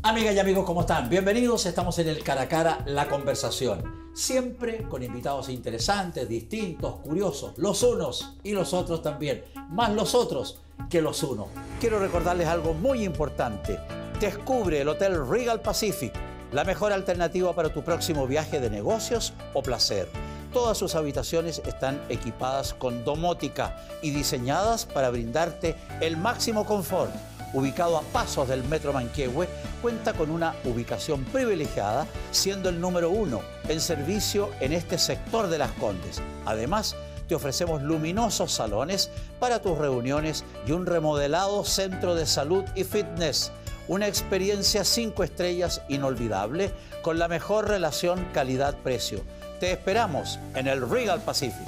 Amigas y amigos, ¿cómo están? Bienvenidos, estamos en el Cara a Cara, la conversación. Siempre con invitados interesantes, distintos, curiosos, los unos y los otros también. Más los otros que los unos. Quiero recordarles algo muy importante. Descubre el Hotel Regal Pacific, la mejor alternativa para tu próximo viaje de negocios o placer. Todas sus habitaciones están equipadas con domótica y diseñadas para brindarte el máximo confort. Ubicado a pasos del Metro Manquehue, cuenta con una ubicación privilegiada, siendo el número 1 en servicio en este sector de Las Condes. Además, te ofrecemos luminosos salones para tus reuniones y un remodelado centro de salud y fitness. Una experiencia 5 estrellas inolvidable con la mejor relación calidad-precio. Te esperamos en el Regal Pacific.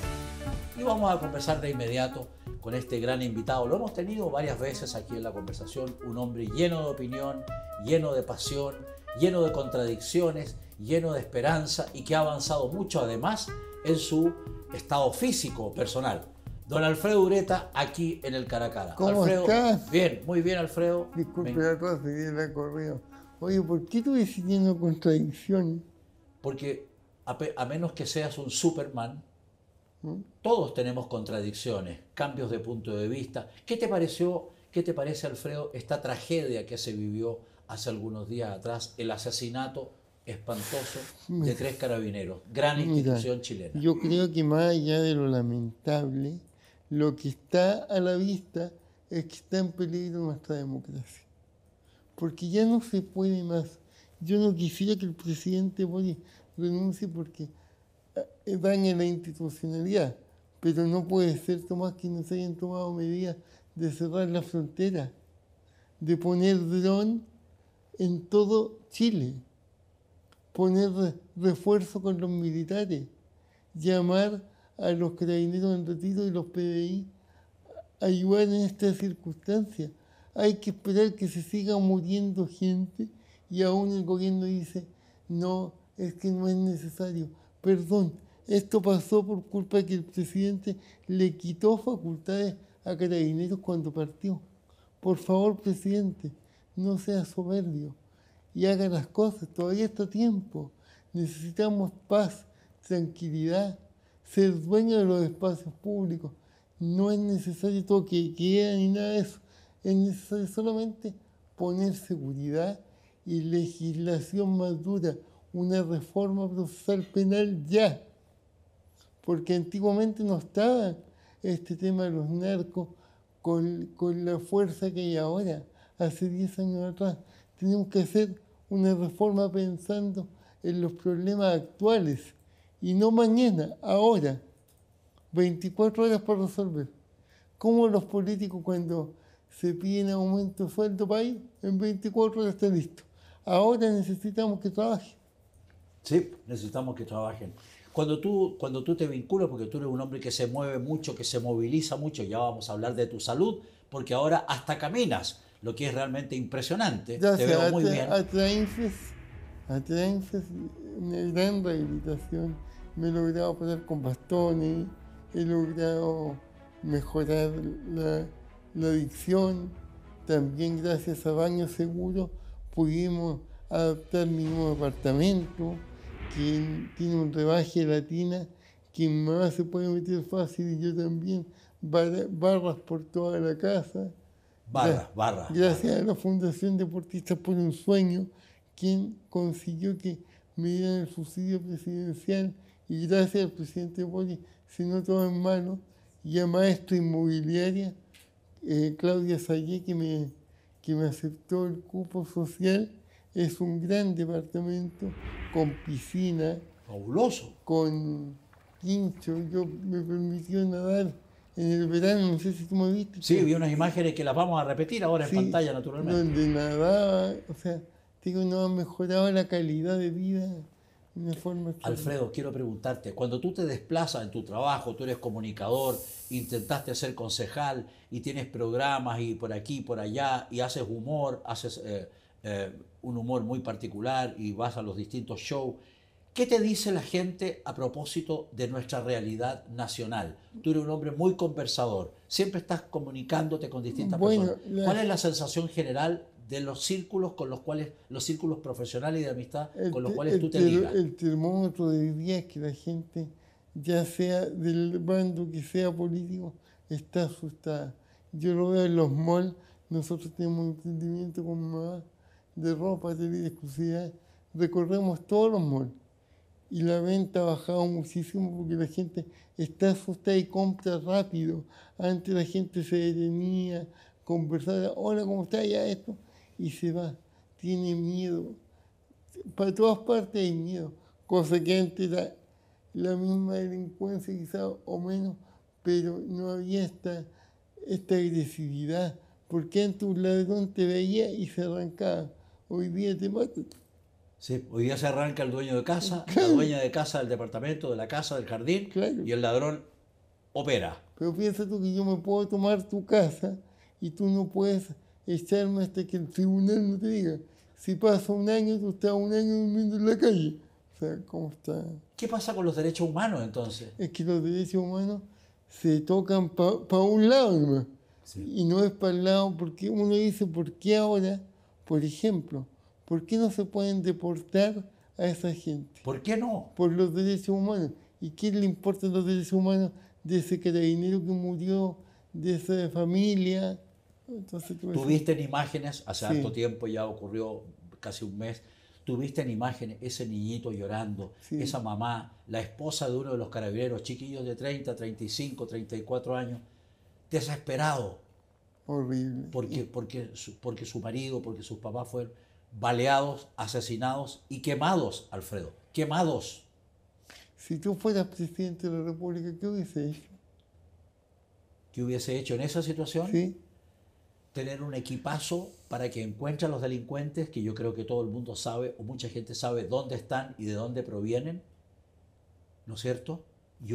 Y vamos a conversar de inmediato con este gran invitado. Lo hemos tenido varias veces aquí en la conversación, un hombre lleno de opinión, lleno de pasión, lleno de contradicciones, lleno de esperanza y que ha avanzado mucho además en su estado físico personal. Don Alfredo Ureta, aquí en el Cara a Cara. ¿Cómo Alfredo, estás? Bien, muy bien, Alfredo. Disculpe la cosa, la correo. Oye, ¿por qué tú ves teniendo contradicciones? Porque a menos que seas un Superman, todos tenemos contradicciones, cambios de punto de vista. ¿Qué te parece, Alfredo, esta tragedia que se vivió hace algunos días atrás, el asesinato espantoso de 3 carabineros, gran institución chilena? Yo creo que más allá de lo lamentable, lo que está a la vista es que está en peligro nuestra democracia. Porque ya no se puede más. Yo no quisiera que el presidente Boric renuncie porque daña la institucionalidad, pero no puede ser, Tomás, que no se hayan tomado medidas de cerrar la frontera, de poner dron en todo Chile, poner refuerzo con los militares, llamar a los carabineros en retiro y los PDI a ayudar en estas circunstancias. Hay que esperar que se siga muriendo gente y aún el gobierno dice, no, es que no es necesario. Perdón, esto pasó por culpa de que el presidente le quitó facultades a carabineros cuando partió. Por favor, presidente, no sea soberbio y haga las cosas, todavía está a tiempo. Necesitamos paz, tranquilidad, ser dueño de los espacios públicos. No es necesario toque de queda ni nada de eso. Es necesario solamente poner seguridad y legislación más dura, una reforma procesal penal ya. Porque antiguamente no estaba este tema de los narcos con la fuerza que hay ahora, hace 10 años atrás. Tenemos que hacer una reforma pensando en los problemas actuales y no mañana, ahora. 24 horas para resolver. ¿Cómo los políticos cuando se piden aumento de sueldo para ir, en 24 horas está listo? Ahora necesitamos que trabajen. Sí, necesitamos que trabajen. Cuando tú te vinculas, porque tú eres un hombre que se mueve mucho, que se moviliza mucho, ya vamos a hablar de tu salud, porque ahora hasta caminas, lo que es realmente impresionante. Gracias, te veo muy bien. A Trainfes, una gran rehabilitación. Me he logrado parar con bastones, he logrado mejorar la adicción. También gracias a Baños Seguros pudimos adaptar mi nuevo apartamento, que tiene un rebaje latina, que mi mamá se puede meter fácil y yo también, barras por toda la casa. Barras. Gracias a la Fundación Deportistas por un Sueño, quien consiguió que me dieran el subsidio presidencial, y gracias al presidente Boric, si no todo en mano, y a Maestro Inmobiliaria, Claudia Sayé, que me aceptó el cupo social. Es un gran departamento con piscina. Fabuloso. Con quincho. Me permitió nadar en el verano, no sé si tú me viste. Sí, vi unas imágenes que las vamos a repetir ahora en pantalla, naturalmente. Donde nadaba, o sea, no ha mejorado la calidad de vida de una forma extraordinaria. Alfredo, quiero preguntarte, cuando tú te desplazas en tu trabajo, tú eres comunicador, intentaste ser concejal y tienes programas y por aquí, por allá, y haces humor, haces un humor muy particular y vas a los distintos shows, ¿Qué te dice la gente a propósito de nuestra realidad nacional? Tú eres un hombre muy conversador, siempre estás comunicándote con distintas Bueno, personas. ¿Cuál es la sensación general de los círculos con los cuales, los círculos profesionales y de amistad con los cuales tú te ligas? el termómetro de hoy día es que la gente, ya sea del bando que sea político, está asustada. Yo lo veo en los malls, nosotros tenemos un emprendimiento con mi mamá de ropa, de exclusividad, recorremos todos los malls y la venta ha bajado muchísimo porque la gente está asustada y compra rápido. Antes la gente se detenía, conversaba, hola, ¿cómo está? Ya esto, y se va. Tiene miedo. Para todas partes hay miedo, cosa que antes era la misma delincuencia quizás o menos, pero no había esta agresividad, porque antes un ladrón te veía y se arrancaba. Hoy día te matan. Sí, hoy día se arranca el dueño de casa, la dueña de casa del departamento, de la casa, del jardín, Claro. y el ladrón opera. Pero piensa tú que yo me puedo tomar tu casa y tú no puedes echarme hasta que el tribunal no te diga. Si pasa un año, tú estás un año durmiendo en la calle. O sea, ¿cómo está? ¿Qué pasa con los derechos humanos entonces? Es que los derechos humanos se tocan para un lado nomás. Sí. Y no es para el lado, porque uno dice, ¿por qué ahora, por ejemplo, por qué no se pueden deportar a esa gente? ¿Por qué no? Por los derechos humanos. ¿Y qué le importan los derechos humanos de ese carabinero que murió, de esa familia? Entonces, Tuviste en imágenes, hace Sí. harto tiempo, ya ocurrió casi un mes, tuviste en imágenes ese niñito llorando, Sí. esa mamá, la esposa de uno de los carabineros, chiquillos de 30, 35, 34 años, desesperado, horrible. porque su marido, porque sus papás fueron baleados, asesinados y quemados, Alfredo, quemados. Si tú fueras presidente de la República, ¿qué hubiese hecho? ¿Qué hubiese hecho en esa situación? ¿Sí? Tener un equipazo para que encuentre a los delincuentes, que yo creo que todo el mundo sabe, o mucha gente sabe dónde están y de dónde provienen, ¿no es cierto? Y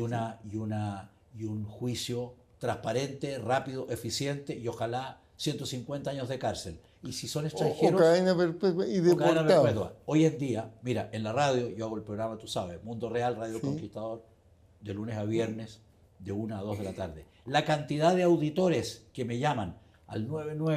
un juicio transparente, rápido, eficiente y ojalá 150 años de cárcel. Y si son extranjeros... O cadena perpetua y o cadena deportados. perpetua. Hoy en día, mira, en la radio, yo hago el programa, tú sabes, Mundo Real, Radio Sí. Conquistador, de lunes a viernes, de 1 a 2 de la tarde. La cantidad de auditores que me llaman al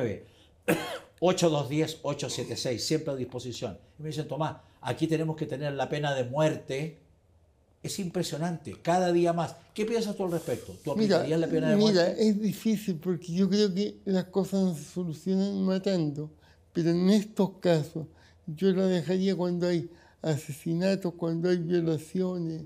99-8210-876, siempre a disposición. Y me dicen, Tomás, aquí tenemos que tener la pena de muerte. Es impresionante, cada día más. ¿Qué piensas tú al respecto? ¿Tú aplicarías la pena de muerte? Mira, es difícil porque yo creo que las cosas no se solucionan matando, pero en estos casos yo la dejaría cuando hay asesinatos, cuando hay violaciones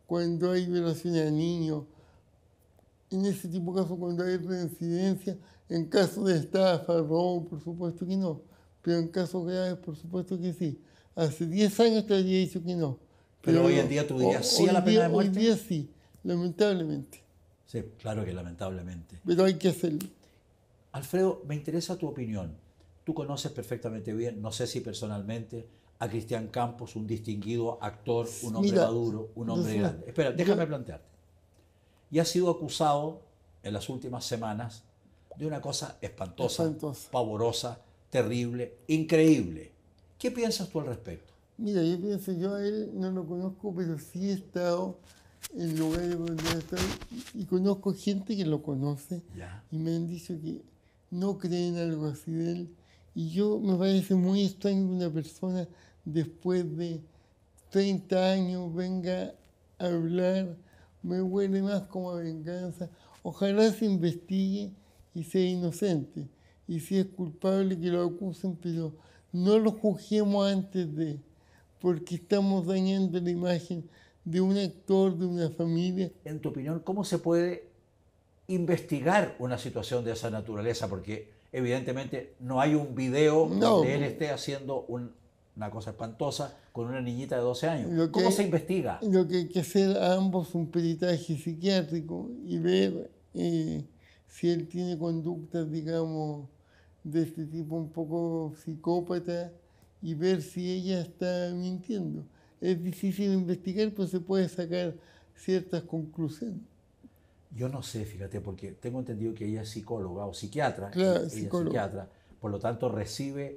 a niños, en ese tipo de casos cuando hay reincidencia, en caso de estafa, robo, por supuesto que no, pero en casos graves, por supuesto que sí. Hace 10 años te habría dicho que no. Pero hoy en día tú dirías sí a la pena de muerte. Hoy día sí, lamentablemente. Sí, claro que lamentablemente. Pero hay que hacerlo. Alfredo, me interesa tu opinión. Tú conoces perfectamente bien, no sé si personalmente, a Cristian Campos, un distinguido actor, un hombre maduro, un hombre grande. Espera, déjame plantearte. Y ha sido acusado en las últimas semanas de una cosa espantosa, pavorosa, terrible, increíble. ¿Qué piensas tú al respecto? Mira, yo a él no lo conozco, pero sí he estado en lugares donde ha estado y conozco gente que lo conoce y me han dicho que no creen algo así de él. Y yo me parece muy extraño que una persona después de 30 años venga a hablar, me huele más como a venganza. Ojalá se investigue y sea inocente. Y si es culpable que lo acusen, pero no lo juzguemos antes de... porque estamos dañando la imagen de un actor, de una familia. En tu opinión, ¿cómo se puede investigar una situación de esa naturaleza? Porque evidentemente no hay un video donde él esté haciendo una cosa espantosa con una niñita de 12 años. ¿Cómo se investiga? Lo que hay que hacer a ambos un peritaje psiquiátrico y ver si él tiene conductas, digamos, de este tipo un poco psicópata, y ver si ella está mintiendo. Es difícil investigar, pero se puede sacar ciertas conclusiones. Yo no sé, fíjate, porque tengo entendido que ella es psicóloga o psiquiatra. Claro, ella es psiquiatra, por lo tanto recibe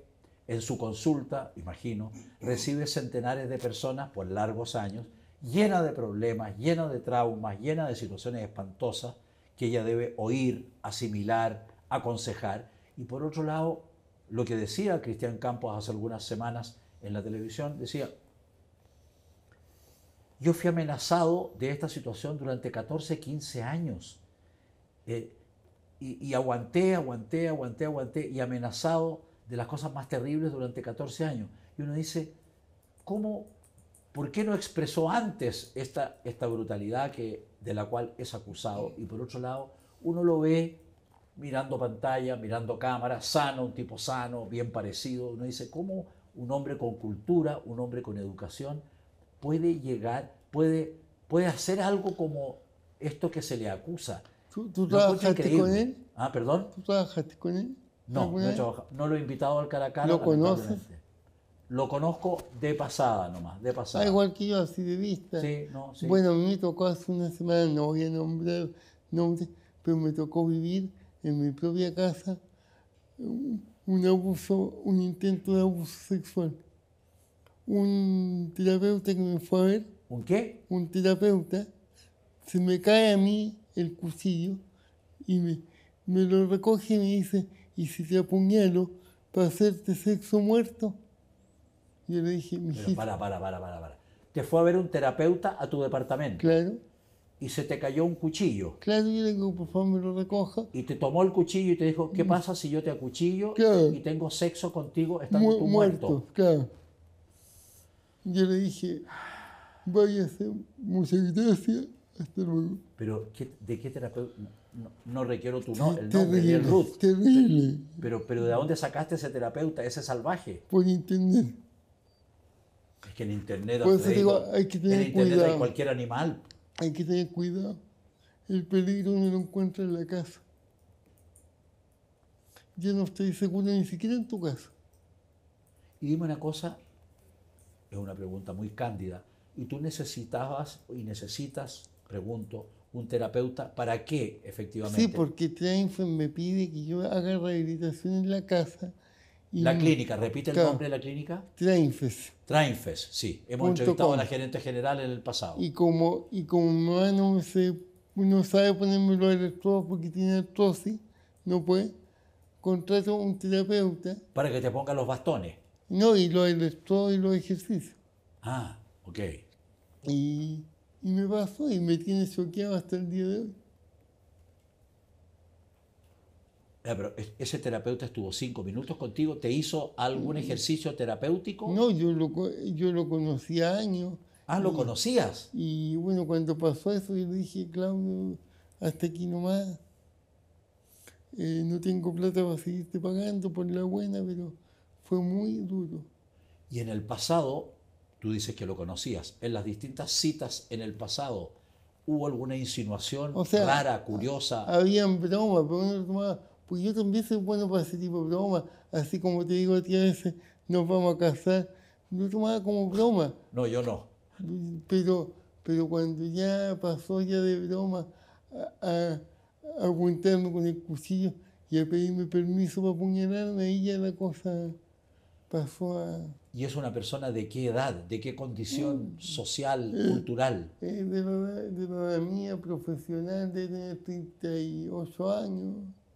en su consulta, imagino, recibe centenares de personas por largos años, llena de problemas, llena de traumas, llena de situaciones espantosas que ella debe oír, asimilar, aconsejar. Y por otro lado, lo que decía Cristian Campos hace algunas semanas en la televisión, decía: yo fui amenazado de esta situación durante 14, 15 años. Y aguanté, y amenazado de las cosas más terribles durante 14 años. Y uno dice, ¿por qué no expresó antes esta brutalidad de la cual es acusado? Y por otro lado, uno lo ve mirando pantalla, mirando cámara, sano, un tipo sano, bien parecido. Uno dice, ¿cómo un hombre con cultura, un hombre con educación puede llegar, puede hacer algo como esto que se le acusa? ¿Tú trabajaste con él? Ah, ¿perdón? ¿Tú trabajaste con él? No, no lo he invitado al cara a cara. ¿Lo conoces? Lo conozco de pasada nomás, de pasada. Ah, igual que yo, así de vista. Sí, no, sí. Bueno, a mí me tocó hace una semana, no voy a nombrar nombres, pero me tocó vivir en mi propia casa un abuso, un intento de abuso sexual. Un terapeuta que me fue a ver. ¿Un qué? Un terapeuta, se me cae a mí el cuchillo y me lo recoge y me dice, ¿y si te apuñalo para hacerte sexo muerto? Yo le dije, mijito. Para. Te fue a ver un terapeuta a tu departamento. Claro. Y se te cayó un cuchillo. Claro, yo le digo, por favor, me lo recoja. Y te tomó el cuchillo y te dijo, ¿qué pasa si yo te acuchillo claro. y tengo sexo contigo estando tú muerto? Claro. Yo le dije, váyase, muchas gracias, hasta luego. Pero, ¿de qué terapeuta? No requiero el nombre terrible, ni el root. Terrible. Pero ¿de dónde sacaste ese terapeuta, ese salvaje? Por internet. Es que en internet, por eso digo, hay que tener en internet cuidado. hay cualquier animal. Hay que tener cuidado. El peligro uno lo encuentra en la casa. Yo no estoy seguro ni siquiera en tu casa. Y dime una cosa, es una pregunta muy cándida. ¿Y tú necesitabas y necesitas, pregunto, un terapeuta? ¿Para qué, efectivamente? Sí, porque Trainfes me pide que yo haga rehabilitación en la casa. La clínica, repite el nombre de la clínica. Trainfes. Trainfes, sí. Hemos entrevistado a la gerente general en el pasado. Y como mi mamá no sabe ponerme los electrodos porque tiene artrosis, no puede, contrato un terapeuta. Para que te ponga los bastones. No, y los electrodos y los ejercicios. Ah, ok. Y me pasó y me tiene choqueado hasta el día de hoy. Pero ese terapeuta estuvo 5 minutos contigo, ¿te hizo algún ejercicio terapéutico? No, yo lo conocía años. Ah, ¿lo conocías? Y bueno, cuando pasó eso, yo le dije, Claudio, hasta aquí nomás. No tengo plata para seguirte pagando por la buena, pero fue muy duro. Y en el pasado, tú dices que lo conocías, en las distintas citas en el pasado, ¿hubo alguna insinuación rara, curiosa? Habían bromas, pero uno tomaba, pues yo también soy bueno para ese tipo de bromas, así como te digo a ti a veces, nos vamos a casar, lo tomaba como broma. No, yo no. Pero cuando ya pasó ya de broma a apuntarme con el cuchillo y a pedirme permiso para apuñalarme, ahí ya la cosa pasó a... ¿Y es una persona de qué edad, de qué condición social, cultural? De la edad mía, profesional, de tener 38 años.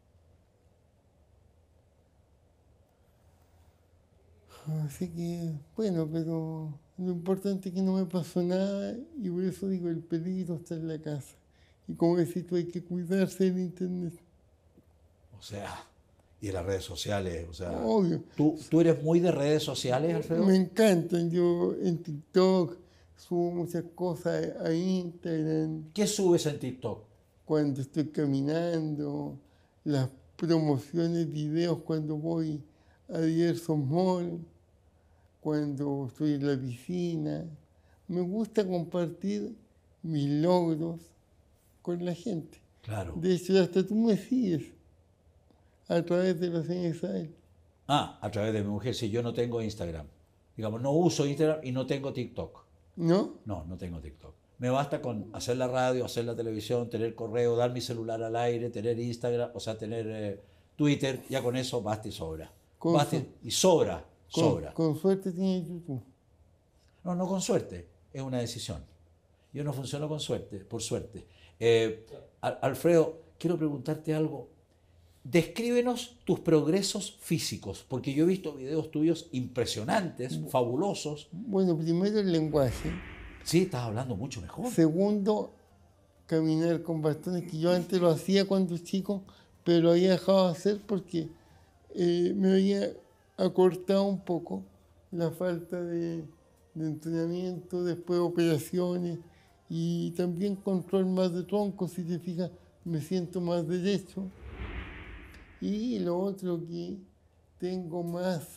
Así que, bueno, pero lo importante es que no me pasó nada y por eso digo, el peligro está en la casa. Y como decís tú, hay que cuidarse del internet. O sea, y de las redes sociales, o sea... Obvio. ¿Tú eres muy de redes sociales, Alfredo? Me encantan, yo en TikTok subo muchas cosas a Instagram. ¿Qué subes en TikTok? Cuando estoy caminando, las promociones, videos cuando voy a diversos malls, cuando estoy en la piscina. Me gusta compartir mis logros con la gente. Claro. De hecho, hasta tú me sigues a través de la señora Isabel. Ah, a través de mi mujer, sí, yo no tengo Instagram. Digamos, no uso Instagram y no tengo TikTok. ¿No? No tengo TikTok. Me basta con hacer la radio, hacer la televisión, tener correo, dar mi celular al aire, tener Instagram, o sea, tener Twitter, ya con eso basta y sobra. Basta y sobra. sobra. Con suerte tiene YouTube. No, no con suerte, es una decisión. Yo no funciono con suerte, por suerte. Alfredo, quiero preguntarte algo. Descríbenos tus progresos físicos, porque yo he visto videos tuyos impresionantes, fabulosos. Bueno, primero el lenguaje. Sí, estás hablando mucho mejor. Segundo, caminar con bastones, que yo antes lo hacía cuando chico, pero lo había dejado de hacer porque me había acortado un poco la falta de entrenamiento, después operaciones y también control más de tronco, si te fijas, me siento más derecho. Y lo otro que tengo más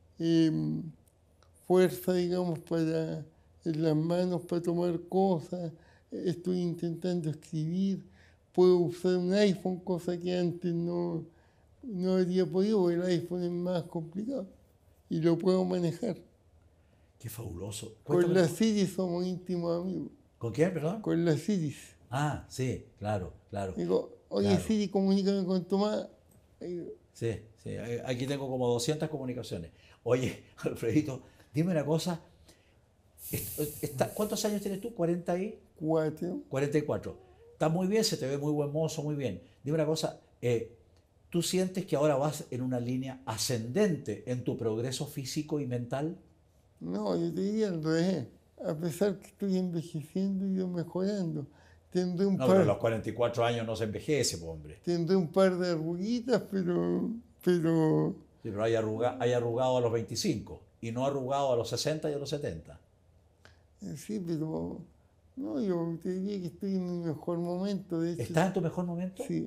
fuerza, digamos, en las manos para tomar cosas, estoy intentando escribir, puedo usar un iPhone, cosa que antes no habría podido, el iPhone es más complicado y lo puedo manejar. Qué fabuloso. Con la Siri somos íntimos amigos. ¿Con quién, perdón? Con la Siri. Ah, sí, claro, claro. Digo, oye, claro. Siri, comunícame con Tomás. Sí, sí, aquí tengo como 200 comunicaciones. Oye, Alfredito, dime una cosa. ¿Cuántos años tienes tú? ¿44? 44. Está muy bien, se te ve muy buen mozo, muy bien. Dime una cosa, ¿tú sientes que ahora vas en una línea ascendente en tu progreso físico y mental? No, yo te diría al revés. A pesar que estoy envejeciendo y yo mejorando. Tendré un pero a los 44 años no se envejece, pues, hombre. Tendré un par de arruguitas, pero... Sí, pero hay arrugado a los 25 y no arrugado a los 60 y a los 70. Sí, pero... No, yo te diría que estoy en mi mejor momento. De hecho, ¿Estás en tu mejor momento? Sí.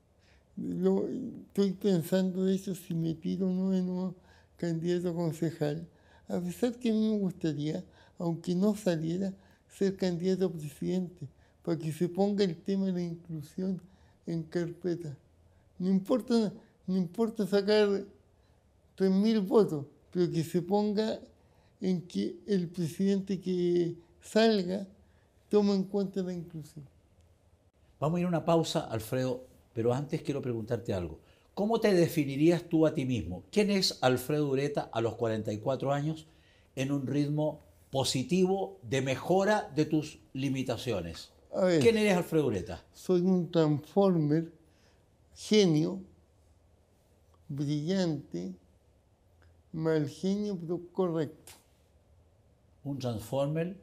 Estoy pensando, de hecho, si me tiro o no de nuevo candidato a concejal. A pesar que a mí me gustaría, aunque no saliera, ser candidato a presidente, para que se ponga el tema de la inclusión en carpeta. No importa sacar 3.000 votos, pero que se ponga en que el presidente que salga tome en cuenta la inclusión. Vamos a ir a una pausa, Alfredo, pero antes quiero preguntarte algo. ¿Cómo te definirías tú a ti mismo? ¿Quién es Alfredo Ureta a los 44 años en un ritmo positivo de mejora de tus limitaciones? ¿Quién eres, Alfredo Ureta? Soy un transformer, genio, brillante, mal genio, pero correcto. Un transformer,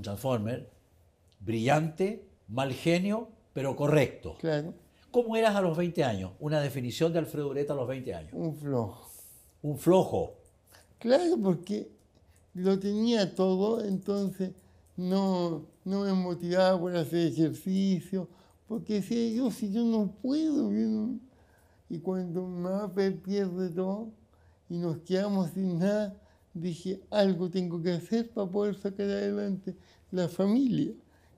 brillante, mal genio, pero correcto. Claro. ¿Cómo eras a los 20 años? Una definición de Alfredo Ureta a los 20 años. Un flojo. Un flojo. Claro, porque lo tenía todo, entonces no me motivaba por hacer ejercicio, porque decía yo, si yo no puedo, y cuando mi mamá pierde todo y nos quedamos sin nada, dije, algo tengo que hacer para poder sacar adelante la familia.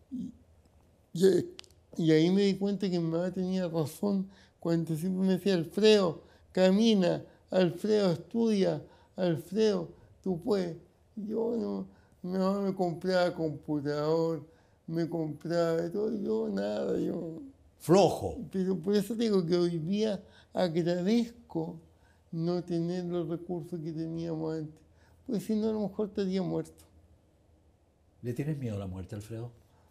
Y ahí me di cuenta que mi mamá tenía razón cuando siempre me decía, Alfredo, camina, Alfredo, estudia, Alfredo, tú puedes. Yo no me compraba computador, me compraba de todo, yo nada, flojo. Pero por eso digo que hoy día agradezco no tener los recursos que teníamos antes, pues si no a lo mejor estaría muerto. ¿Le tienes miedo a la muerte, Alfredo?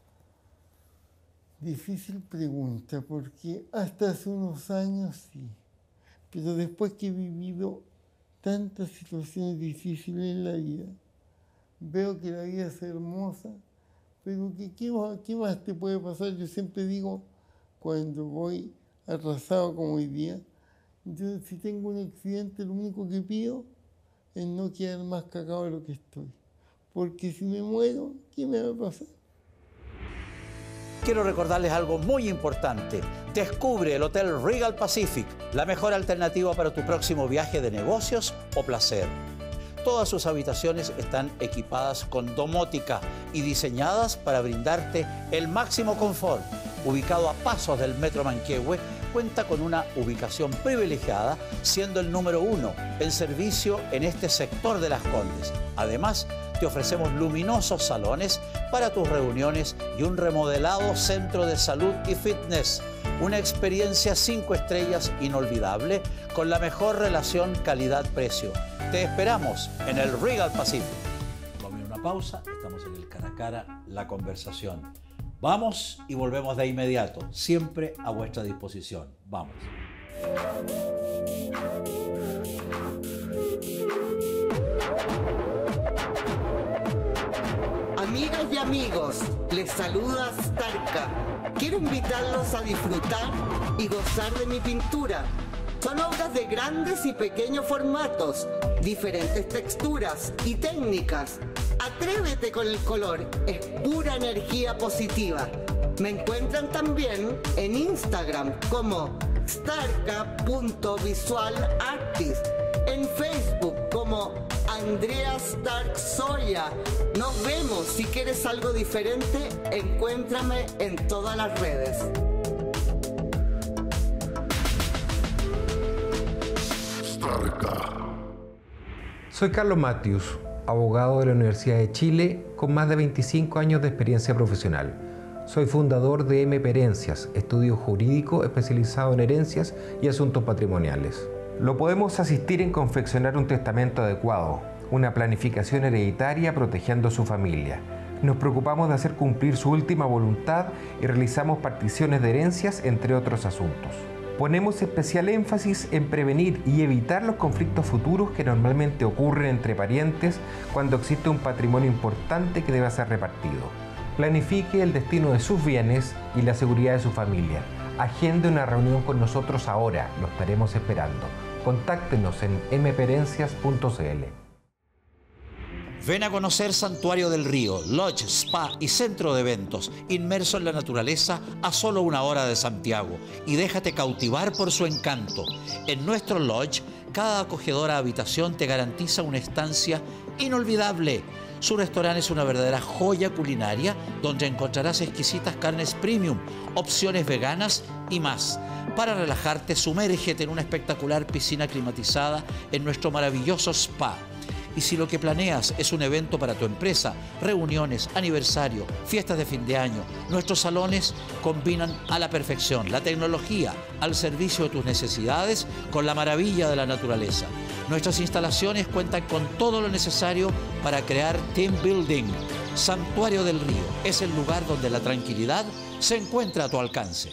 Difícil pregunta, porque hasta hace unos años sí, pero después que he vivido tantas situaciones difíciles en la vida, veo que la vida es hermosa, pero ¿qué más te puede pasar? Yo siempre digo, cuando voy atrasado como hoy día, yo si tengo un accidente, lo único que pido es no quedar más cagado de lo que estoy, porque si me muero, ¿qué me va a pasar? Quiero recordarles algo muy importante. Descubre el Hotel Regal Pacific, la mejor alternativa para tu próximo viaje de negocios o placer. Todas sus habitaciones están equipadas con domótica y diseñadas para brindarte el máximo confort. Ubicado a pasos del Metro Manquehue, cuenta con una ubicación privilegiada, siendo el número 1 en servicio en este sector de Las Condes. Además, te ofrecemos luminosos salones para tus reuniones y un remodelado centro de salud y fitness. Una experiencia 5 estrellas inolvidable con la mejor relación calidad-precio. Te esperamos en el Regal Pacific. Vamos a una pausa, estamos en el Cara a Cara, la conversación. Vamos y volvemos de inmediato, siempre a vuestra disposición. Vamos. Amigas y amigos, les saluda Starka. Quiero invitarlos a disfrutar y gozar de mi pintura. Son obras de grandes y pequeños formatos, diferentes texturas y técnicas. Atrévete con el color, es pura energía positiva. Me encuentran también en Instagram como starka.visualartist, en Facebook como Andrea Stark Soya. Nos vemos. Si quieres algo diferente, encuéntrame en todas las redes. Soy Carlos Matius, abogado de la Universidad de Chile con más de 25 años de experiencia profesional. Soy fundador de MP Herencias, estudio jurídico especializado en herencias y asuntos patrimoniales. Lo podemos asistir en confeccionar un testamento adecuado, una planificación hereditaria protegiendo a su familia. Nos preocupamos de hacer cumplir su última voluntad y realizamos particiones de herencias, entre otros asuntos. Ponemos especial énfasis en prevenir y evitar los conflictos futuros que normalmente ocurren entre parientes cuando existe un patrimonio importante que debe ser repartido. Planifique el destino de sus bienes y la seguridad de su familia. Agende una reunión con nosotros ahora, lo estaremos esperando. Contáctenos en mperencias.cl. Ven a conocer Santuario del Río, lodge, spa y centro de eventos, inmerso en la naturaleza a solo 1 hora de Santiago, y déjate cautivar por su encanto. En nuestro lodge, cada acogedora habitación te garantiza una estancia inolvidable. Su restaurante es una verdadera joya culinaria donde encontrarás exquisitas carnes premium, opciones veganas y más. Para relajarte, sumérgete en una espectacular piscina climatizada en nuestro maravilloso spa. Y si lo que planeas es un evento para tu empresa, reuniones, aniversario, fiestas de fin de año, nuestros salones combinan a la perfección la tecnología al servicio de tus necesidades con la maravilla de la naturaleza. Nuestras instalaciones cuentan con todo lo necesario para crear team building. Santuario del Río es el lugar donde la tranquilidad se encuentra a tu alcance.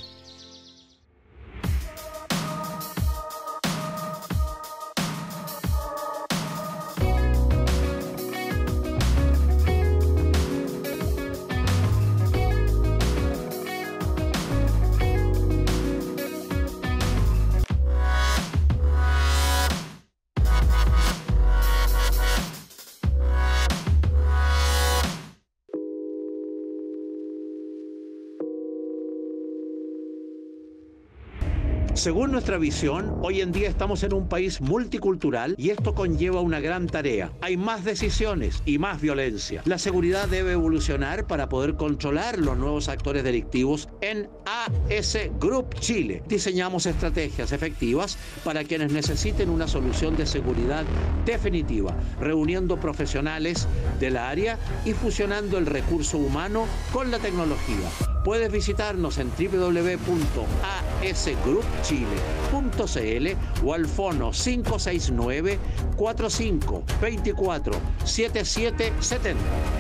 Según nuestra visión, hoy en día estamos en un país multicultural y esto conlleva una gran tarea. Hay más decisiones y más violencia. La seguridad debe evolucionar para poder controlar los nuevos actores delictivos. En AS Group Chile diseñamos estrategias efectivas para quienes necesiten una solución de seguridad definitiva, reuniendo profesionales del área y fusionando el recurso humano con la tecnología. Puedes visitarnos en www.asgroupchile.cl o al fono 569-4524-7770.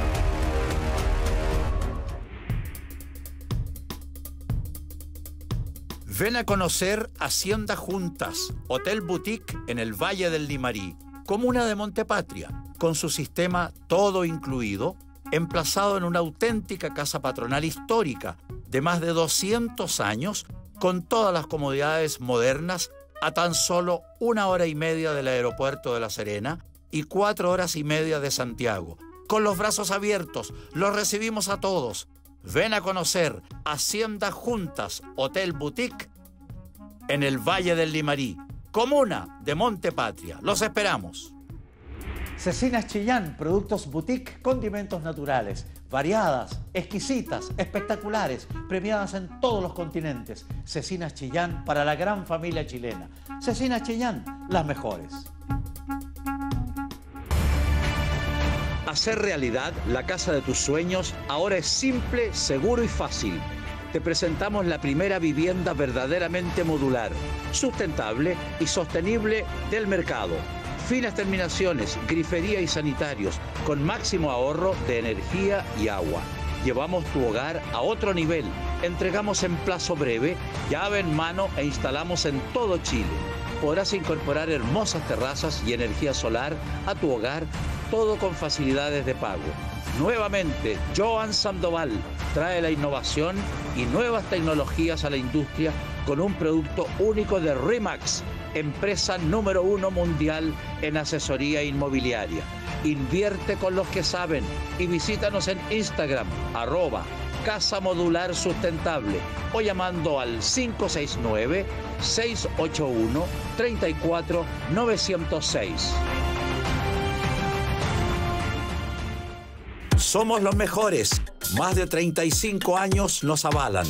Ven a conocer Hacienda Juntas, Hotel Boutique en el Valle del Limarí, comuna de Montepatria, con su sistema todo incluido, emplazado en una auténtica casa patronal histórica de más de 200 años, con todas las comodidades modernas, a tan solo 1 hora y media del aeropuerto de La Serena y 4 horas y media de Santiago. Con los brazos abiertos, los recibimos a todos. Ven a conocer Hacienda Juntas, Hotel Boutique en el Valle del Limarí, comuna de Montepatria. Los esperamos. Cecinas Chillán, productos boutique, condimentos naturales, variadas, exquisitas, espectaculares, premiadas en todos los continentes. Cecinas Chillán para la gran familia chilena. Cecinas Chillán, las mejores. Hacer realidad la casa de tus sueños ahora es simple, seguro y fácil. te presentamos la primera vivienda verdaderamente modular, sustentable y sostenible del mercado. Finas terminaciones, grifería y sanitarios, con máximo ahorro de energía y agua. Llevamos tu hogar a otro nivel. Entregamos en plazo breve, llave en mano e instalamos en todo Chile. Podrás incorporar hermosas terrazas y energía solar a tu hogar, todo con facilidades de pago. Nuevamente, Joan Sandoval trae la innovación y nuevas tecnologías a la industria con un producto único de RE/MAX, empresa número 1 mundial en asesoría inmobiliaria. Invierte con los que saben y visítanos en Instagram, @Casa Modular Sustentable o llamando al 569-681-34906. Somos los mejores. Más de 35 años nos avalan.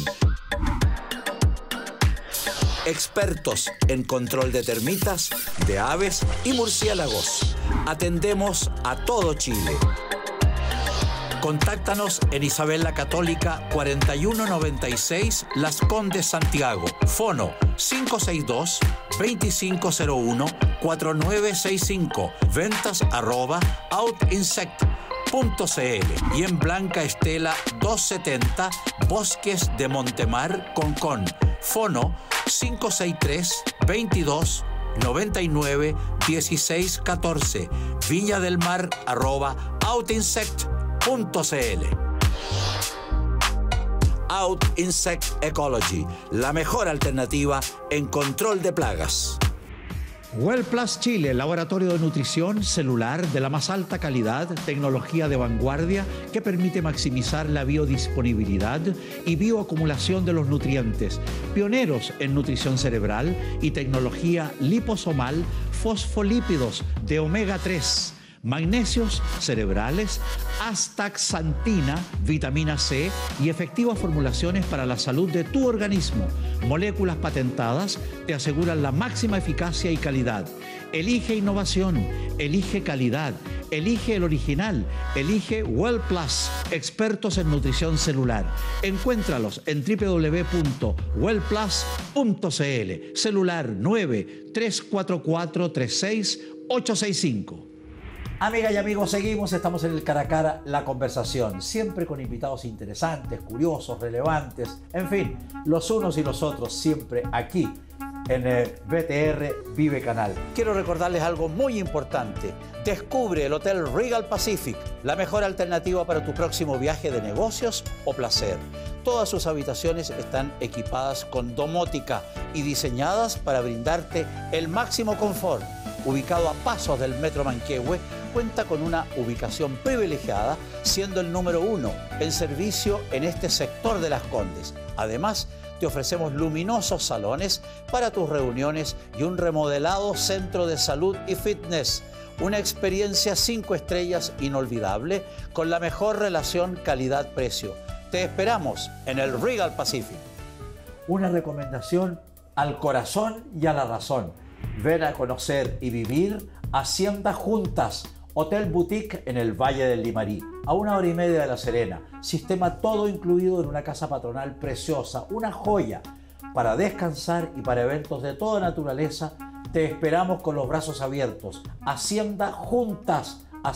Expertos en control de termitas, de aves y murciélagos. Atendemos a todo Chile. Contáctanos en Isabel la Católica 4196, Las Condes, Santiago. Fono 562-2501-4965. Ventas @OutInsect.cl y en Blanca Estela 270, Bosques de Montemar, Concón. Fono 563-22-99-1614. Viña del Mar @OutInsect.cl. Out Insect Ecology, la mejor alternativa en control de plagas. WellPlus Chile, laboratorio de nutrición celular de la más alta calidad, tecnología de vanguardia que permite maximizar la biodisponibilidad y bioacumulación de los nutrientes, pioneros en nutrición cerebral y tecnología liposomal, fosfolípidos de omega 3, magnesios cerebrales, astaxantina, vitamina C y efectivas formulaciones para la salud de tu organismo. Moléculas patentadas te aseguran la máxima eficacia y calidad. Elige innovación, elige calidad, elige el original, elige WellPlus, expertos en nutrición celular. Encuéntralos en www.wellplus.cl. Celular 9-344-36865. Amigas y amigos, seguimos, estamos en el Cara a Cara, la conversación, siempre con invitados interesantes, curiosos, relevantes, en fin, los unos y los otros, siempre aquí en el BTR Vive Canal. Quiero recordarles algo muy importante. Descubre el Hotel Regal Pacific, la mejor alternativa para tu próximo viaje de negocios o placer. Todas sus habitaciones están equipadas con domótica y diseñadas para brindarte el máximo confort. Ubicado a pasos del Metro Manquehue, cuenta con una ubicación privilegiada, siendo el número 1 en servicio en este sector de Las Condes. Además, te ofrecemos luminosos salones para tus reuniones y un remodelado centro de salud y fitness. Una experiencia 5 estrellas inolvidable con la mejor relación calidad-precio. Te esperamos en el Regal Pacific. Una recomendación al corazón y a la razón. Ven a conocer y vivir Hacienda Juntas, Hotel Boutique en el Valle del Limarí, a 1 hora y media de La Serena. Sistema todo incluido en una casa patronal preciosa, una joya. Para descansar y para eventos de toda naturaleza, te esperamos con los brazos abiertos. Hacienda Juntas a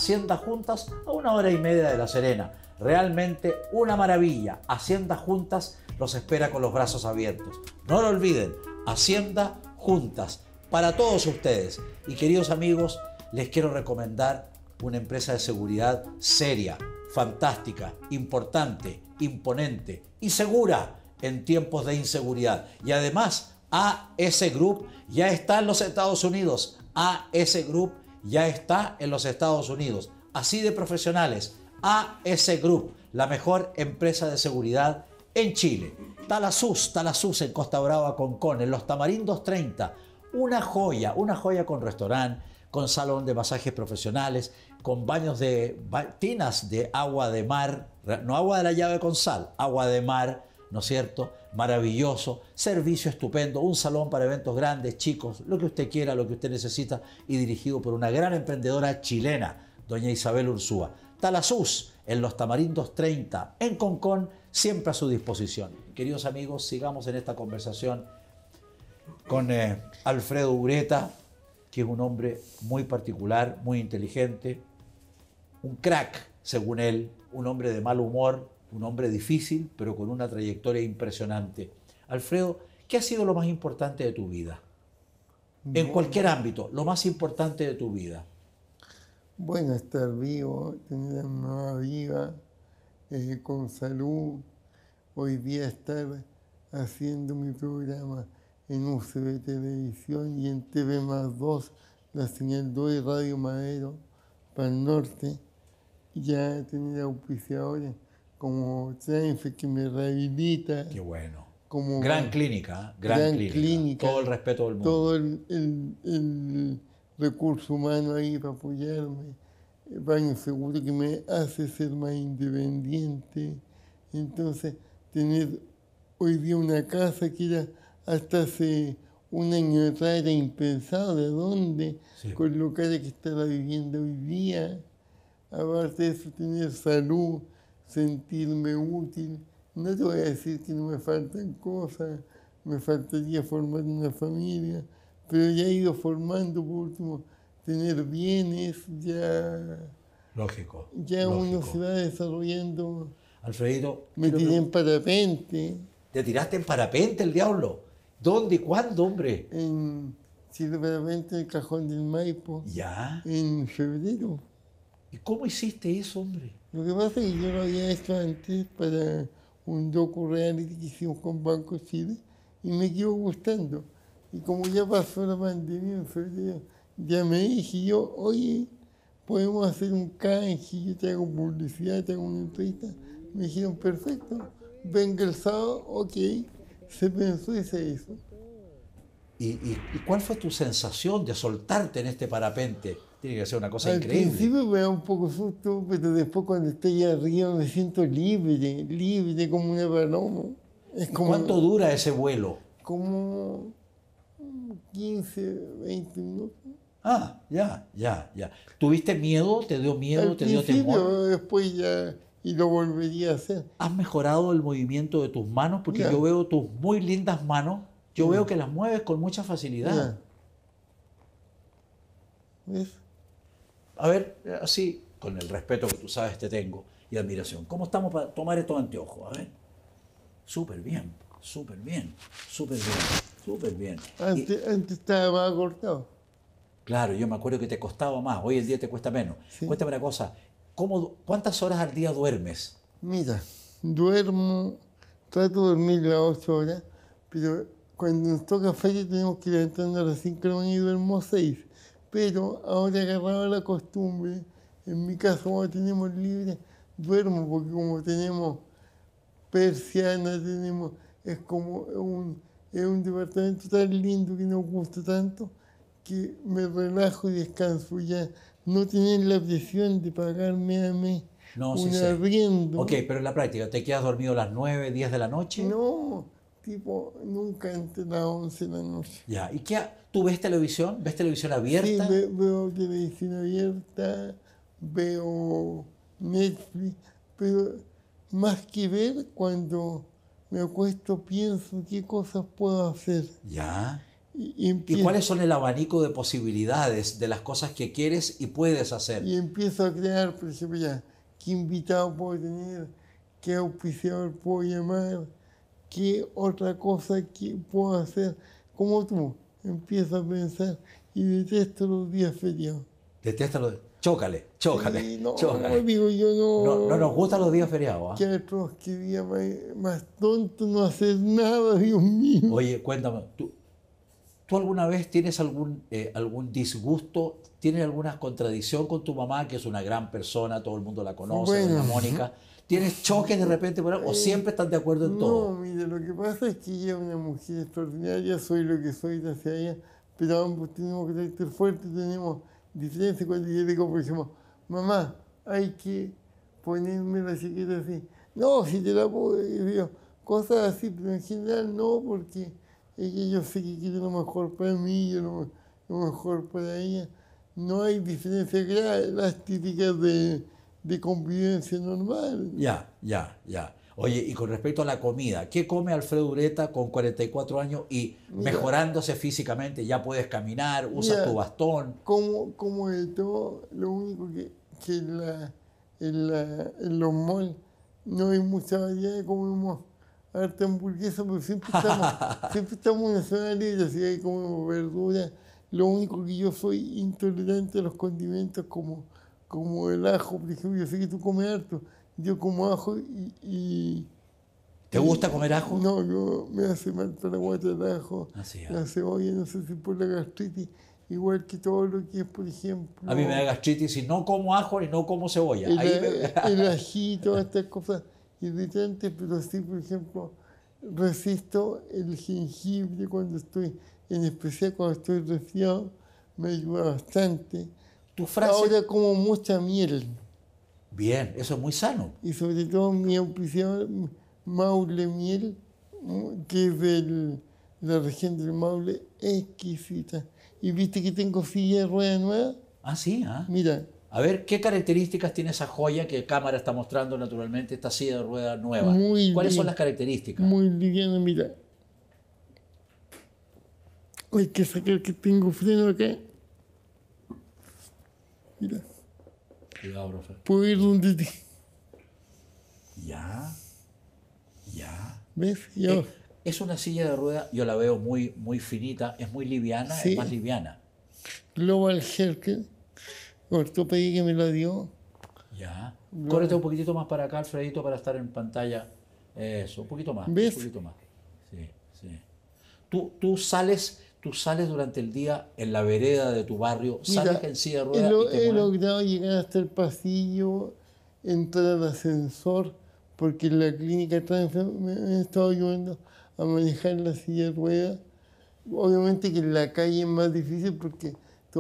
1 hora y media de La Serena. Realmente una maravilla. Hacienda Juntas los espera con los brazos abiertos. No lo olviden, Hacienda Juntas. Para todos ustedes y queridos amigos, les quiero recomendar una empresa de seguridad seria, fantástica, importante, imponente y segura en tiempos de inseguridad. Y además, AS Group ya está en los Estados Unidos. AS Group ya está en los Estados Unidos. Así de profesionales. AS Group, la mejor empresa de seguridad en Chile. Talasus en Costa Brava, Concón, en Los Tamarindos 30. Una joya con restaurante, con salón de masajes profesionales, con baños de tinas de agua de mar, no agua de la llave con sal, agua de mar, ¿no es cierto? Maravilloso, servicio estupendo, un salón para eventos grandes, chicos, lo que usted quiera, lo que usted necesita, y dirigido por una gran emprendedora chilena, doña Isabel Ursúa. Talasus, en Los Tamarindos 30, en Concón, siempre a su disposición. Queridos amigos, sigamos en esta conversación con Alfredo Ureta, que es un hombre muy particular, muy inteligente, un crack, según él, un hombre de mal humor, un hombre difícil, pero con una trayectoria impresionante. Alfredo, ¿qué ha sido lo más importante de tu vida? En cualquier ámbito, lo más importante de tu vida. Bueno, estar vivo, tener a mi mamá viva, con salud. Hoy día estar haciendo mi programa en UCB Televisión y en TV+2, la señal 2 de Radio Madero para el norte. Ya tener auspiciadores como Trainfe, que me rehabilita. Qué bueno. Como gran clínica, gran clínica. Todo el respeto del mundo. Todo el recurso humano ahí para apoyarme. Baño Seguro, que me hace ser más independiente. Entonces, tener hoy día una casa que era hasta hace un año atrás era impensado. ¿De dónde? Sí. Con lo cara que está la vivienda hoy día. Aparte de eso, tener salud, sentirme útil. No te voy a decir que no me faltan cosas, me faltaría formar una familia, pero ya he ido formando, por último, tener bienes, ya... Lógico. Ya uno se va desarrollando. Alfredito... Me tiré en parapente. ¿Te tiraste en parapente, el diablo? ¿Dónde y cuándo, hombre? En Chile Parapente, en el Cajón del Maipo. ¿Ya? En febrero. ¿Y cómo hiciste eso, hombre? Lo que pasa es que yo lo había hecho antes para un docu-reality que hicimos con Banco Chile y me quedó gustando. Y como ya pasó la pandemia en febrero, ya me dije yo, oye, podemos hacer un canje, yo te hago publicidad, te hago una entrevista. Me dijeron, perfecto, venga el sábado, ok. Se pensó y se hizo. ¿Y cuál fue tu sensación de soltarte en este parapente? Tiene que ser una cosa increíble. Al principio me da un poco susto, pero después cuando estoy arriba me siento libre, libre como una paloma. ¿Cuánto dura ese vuelo? Como 15, 20 minutos. Ah, ya. ¿Tuviste miedo? ¿Te dio miedo? ¿Te dio temor? Después ya, y lo volvería a hacer. ¿Has mejorado el movimiento de tus manos? Porque yo veo tus muy lindas manos, yo veo que las mueves con mucha facilidad. ¿Ves? A ver, así, con el respeto que tú sabes te tengo y admiración. ¿Cómo estamos para tomar estos anteojos? A ver. Súper bien. Antes estaba más cortado. Claro, yo me acuerdo que te costaba más. Hoy en día te cuesta menos. Sí. Cuéntame una cosa. ¿Cuántas horas al día duermes? Mira, trato de dormir las 8 horas, pero cuando nos toca feria tenemos que levantarnos a las 5 de la mañana y duermo 6. Pero ahora agarrado la costumbre, en mi casa cuando tenemos libre, duermo porque como tenemos persiana, es un departamento tan lindo que nos gusta tanto que me relajo y descanso ya. No tener la presión de pagarme a mí un arriendo. Ok, pero en la práctica, ¿te quedas dormido a las 9, 10 de la noche? No, nunca antes de las 11 de la noche. Ya, ¿y tú ves televisión? ¿Ves televisión abierta? Sí, veo televisión abierta, veo Netflix, pero más que ver, cuando me acuesto pienso qué cosas puedo hacer. Ya. ¿Y cuáles son el abanico de posibilidades de las cosas que quieres y puedes hacer? Y empiezo a crear, por ejemplo, qué invitado puedo tener, qué auspiciador puedo llamar, qué otra cosa que puedo hacer. Como tú, empiezo a pensar y detesto los días feriados. ¿Detesto los días? Chócale. Sí, no, digo yo no nos gustan los días feriados. Qué día más tonto no hacer nada, Dios mío. Oye, cuéntame, ¿tú alguna vez tienes algún disgusto, tienes alguna contradicción con tu mamá, que es una gran persona, todo el mundo la conoce, doña Mónica? ¿Tienes choques de repente por algo o siempre están de acuerdo en todo? No, mire, lo que pasa es que ella es una mujer extraordinaria, soy lo que soy gracias a ella, pero ambos tenemos carácter fuerte, tenemos diferencias. Cuando yo digo, por ejemplo, mamá, hay que ponerme la chaqueta así. No, si te la puedo, digo, cosas así, pero en general no, porque ella, yo sé que quiere lo mejor para mí, yo lo mejor para ella. No hay diferencias graves, las típicas de convivencia normal. Ya. Oye, y con respecto a la comida, ¿qué come Alfredo Ureta con 44 años y mejorándose físicamente? Ya puedes caminar, usas tu bastón. Como de todo, lo único que en los malls no hay mucha variedad, comemos harta hamburguesa, pero siempre estamos en la zona libre, así que comemos verduras. Lo único que yo soy intolerante a los condimentos como el ajo, por ejemplo. Yo sé que tú comes harto, yo como ajo y ¿Te gusta comer ajo? No, me hace mal para la guata el ajo, la cebolla, no sé si por la gastritis, igual que todo lo que es, por ejemplo... A mí me da gastritis y no como ajo ni no como cebolla. El ají, todas estas cosas irritantes, pero sí, por ejemplo, resisto el jengibre cuando estoy, en especial cuando estoy resfriado, me ayuda bastante. ¿Tu frase? Ahora como mucha miel. Bien, eso es muy sano. Y sobre todo mi auspiciador, Maule Miel, que es de la región del Maule, exquisita. ¿Y viste que tengo silla de rueda nueva? Ah, sí, Mira. A ver, ¿qué características tiene esa joya que cámara está mostrando naturalmente, esta silla de rueda nueva? ¿Cuáles son las características? Muy liviana, mira. Hay que sacar que tengo freno acá. Mira. Cuidado, profe. Puedo ir donde te... Ya. ¿Ves? Es una silla de rueda, yo la veo muy, muy finita, es muy liviana, sí. Es más liviana. Global Healthcare, ortopedia que me la dio. Ya. Córrete un poquitito más para acá, Alfredito, para estar en pantalla. Eso, un poquito más. ¿Ves? Un poquito más. Sí. Tú sales durante el día en la vereda de tu barrio, sales en silla de ruedas y te he logrado llegar hasta el pasillo, entrar al ascensor, porque en la clínica me han estado ayudando a manejar la silla de ruedas. Obviamente que en la calle es más difícil porque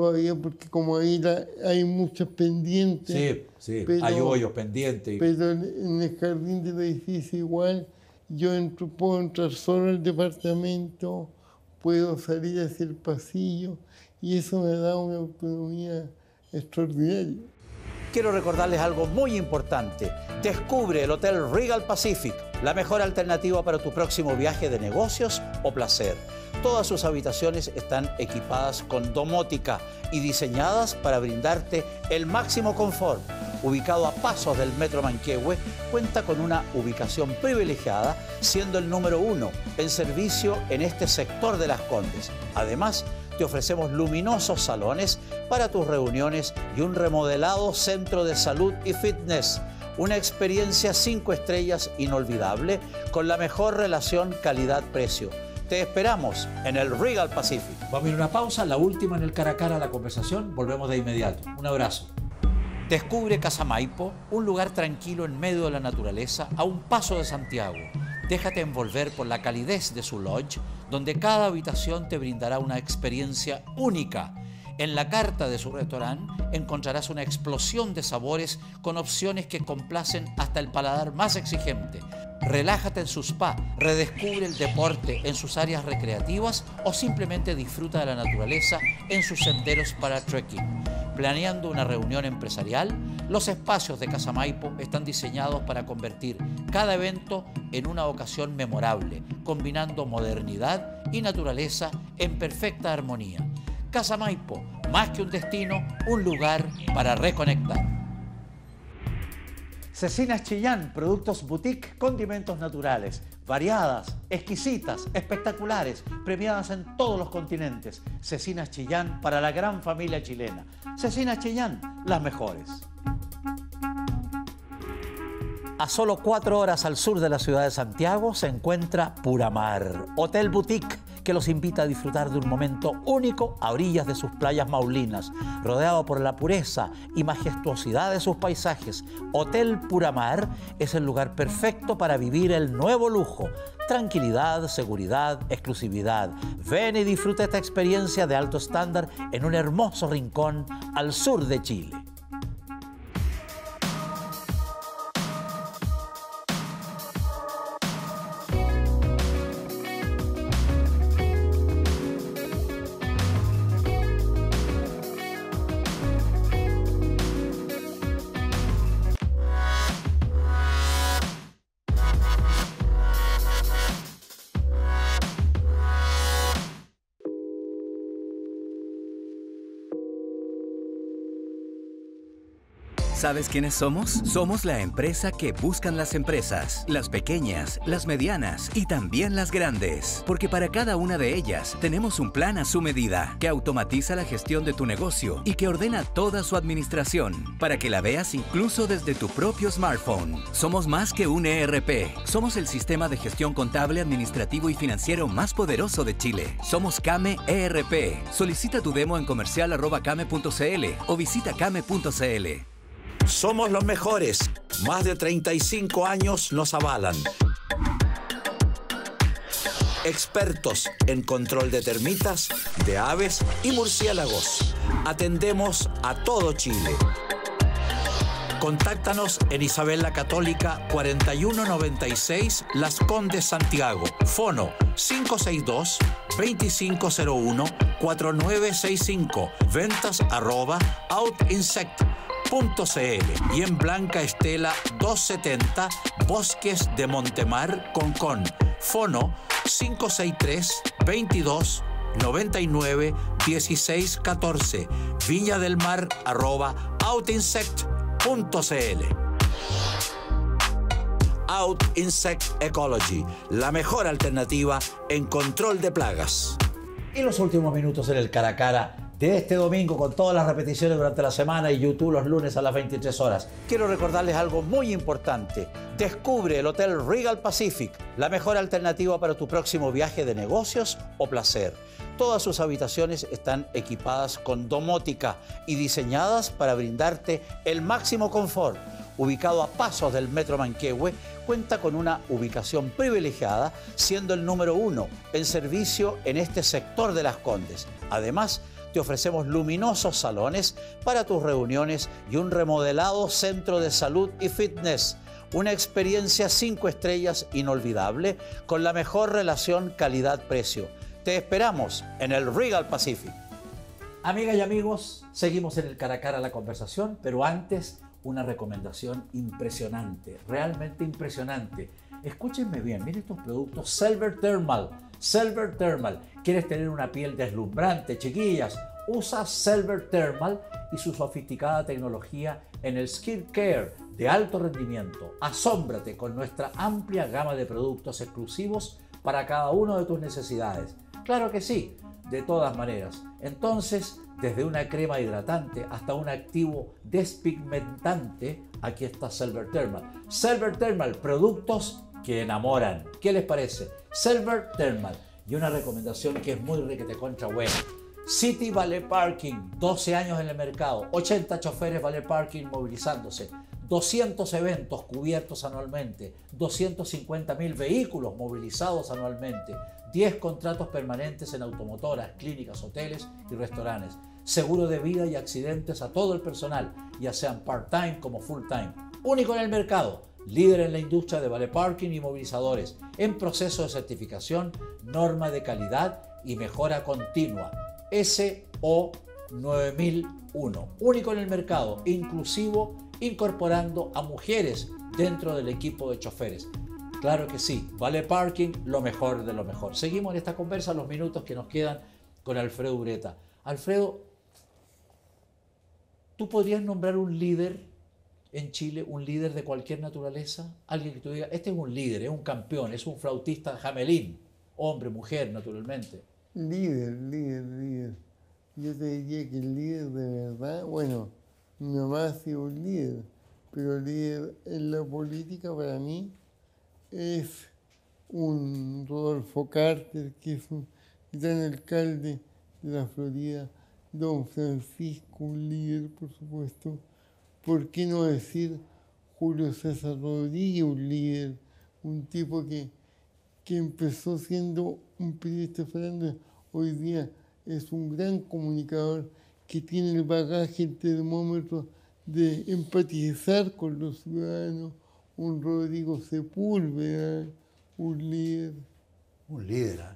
como ahí hay muchos pendientes. Sí, hay hoyos pendientes. Pero en el jardín del edificio igual, puedo entrar solo al departamento, puedo salir hacia el pasillo y eso me da una autonomía extraordinaria. Quiero recordarles algo muy importante. Descubre el Hotel Regal Pacific, la mejor alternativa para tu próximo viaje de negocios o placer. Todas sus habitaciones están equipadas con domótica y diseñadas para brindarte el máximo confort. Ubicado a pasos del Metro Manquehue, cuenta con una ubicación privilegiada, siendo el número 1 en servicio en este sector de Las Condes. Además, te ofrecemos luminosos salones para tus reuniones y un remodelado centro de salud y fitness. Una experiencia 5 estrellas inolvidable con la mejor relación calidad-precio. Te esperamos en el Regal Pacific. Vamos a ir a una pausa, la última en el cara a cara, la conversación. Volvemos de inmediato. Un abrazo. Descubre Casa Maipo, un lugar tranquilo en medio de la naturaleza, a un paso de Santiago. Déjate envolver por la calidez de su lodge, donde cada habitación te brindará una experiencia única. En la carta de su restaurante encontrarás una explosión de sabores con opciones que complacen hasta el paladar más exigente. Relájate en su spa, redescubre el deporte en sus áreas recreativas o simplemente disfruta de la naturaleza en sus senderos para trekking. Planeando una reunión empresarial, los espacios de Casa Maipo están diseñados para convertir cada evento en una ocasión memorable, combinando modernidad y naturaleza en perfecta armonía. Casa Maipo, más que un destino, un lugar para reconectar. Cecinas Chillán, productos boutique, condimentos naturales, variadas, exquisitas, espectaculares, premiadas en todos los continentes. Cecinas Chillán para la gran familia chilena. Cecinas Chillán, las mejores. A solo 4 horas al sur de la ciudad de Santiago se encuentra Puramar, hotel boutique que los invita a disfrutar de un momento único a orillas de sus playas maulinas, rodeado por la pureza y majestuosidad de sus paisajes. Hotel Puramar es el lugar perfecto para vivir el nuevo lujo. Tranquilidad, seguridad, exclusividad. Ven y disfruta esta experiencia de alto estándar en un hermoso rincón al sur de Chile. ¿Sabes quiénes somos? Somos la empresa que buscan las empresas, las pequeñas, las medianas y también las grandes. Porque para cada una de ellas tenemos un plan a su medida que automatiza la gestión de tu negocio y que ordena toda su administración para que la veas incluso desde tu propio smartphone. Somos más que un ERP. Somos el sistema de gestión contable, administrativo y financiero más poderoso de Chile. Somos Kame ERP. Solicita tu demo en comercial@kame.cl o visita kame.cl. Somos los mejores. Más de 35 años nos avalan. Expertos en control de termitas, de aves y murciélagos. Atendemos a todo Chile. Contáctanos en Isabel la Católica 4196 Las Condes, Santiago. Fono 562-2501-4965. Ventas @OutInsect.cl. Y en Blanca Estela 270 Bosques de Montemar, Concón. Fono 563-22-99-1614. Viña del Mar @OutInsect.cl. Out Insect Ecology, la mejor alternativa en control de plagas. Y los últimos minutos en el cara a cara de este domingo, con todas las repeticiones durante la semana y YouTube los lunes a las 23 horas. Quiero recordarles algo muy importante. Descubre el Hotel Regal Pacific, la mejor alternativa para tu próximo viaje de negocios o placer. Todas sus habitaciones están equipadas con domótica y diseñadas para brindarte el máximo confort. Ubicado a pasos del Metro Manquehue, cuenta con una ubicación privilegiada, siendo el número 1 en servicio en este sector de Las Condes. Además, te ofrecemos luminosos salones para tus reuniones y un remodelado centro de salud y fitness. Una experiencia 5 estrellas inolvidable con la mejor relación calidad-precio. Te esperamos en el Regal Pacific. Amigas y amigos, seguimos en el cara a cara la conversación, pero antes una recomendación impresionante, realmente impresionante. Escúchenme bien, miren estos productos Selver Thermal. Selver Thermal. ¿Quieres tener una piel deslumbrante, chiquillas? Usa Selver Thermal y su sofisticada tecnología en el Skin Care de alto rendimiento. Asómbrate con nuestra amplia gama de productos exclusivos para cada una de tus necesidades. Claro que sí, de todas maneras. Entonces, desde una crema hidratante hasta un activo despigmentante, aquí está Selver Thermal. Selver Thermal, productos que enamoran. ¿Qué les parece? Selver Thermal. Y una recomendación que es muy requete contra buena. City Valet Parking, 12 años en el mercado, 80 choferes Valet Parking movilizándose, 200 eventos cubiertos anualmente, 250.000 vehículos movilizados anualmente, 10 contratos permanentes en automotoras, clínicas, hoteles y restaurantes, seguro de vida y accidentes a todo el personal, ya sean part-time como full-time. Único en el mercado, líder en la industria de valet parking y movilizadores, en proceso de certificación, norma de calidad y mejora continua. SO 9001, único en el mercado, inclusivo, incorporando a mujeres dentro del equipo de choferes. Claro que sí, Valet Parking, lo mejor de lo mejor. Seguimos en esta conversa los minutos que nos quedan con Alfredo Ureta. Alfredo, ¿tú podrías nombrar un líder en Chile, un líder de cualquier naturaleza? Alguien que tú digas, este es un líder, es un campeón, es un flautista jamelín, hombre, mujer, naturalmente. Líder. Yo te diría que el líder de verdad, bueno, mi mamá ha sido un líder, pero líder en la política para mí es un Rodolfo Carter, que es un gran alcalde de la Florida, don Francisco, un líder, por supuesto. ¿Por qué no decir Julio César Rodríguez, un líder, un tipo que empezó siendo un periodista falando, hoy día es un gran comunicador que tiene el bagaje, el termómetro de empatizar con los ciudadanos, un Rodrigo Sepúlveda, un líder. Un líder, ¿eh?